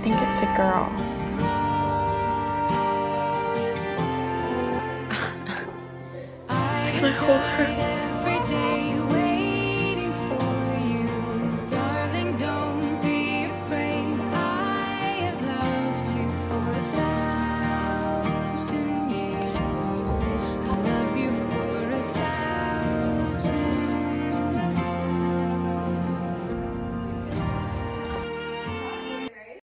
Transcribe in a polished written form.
think it's a girl. Can I hold her?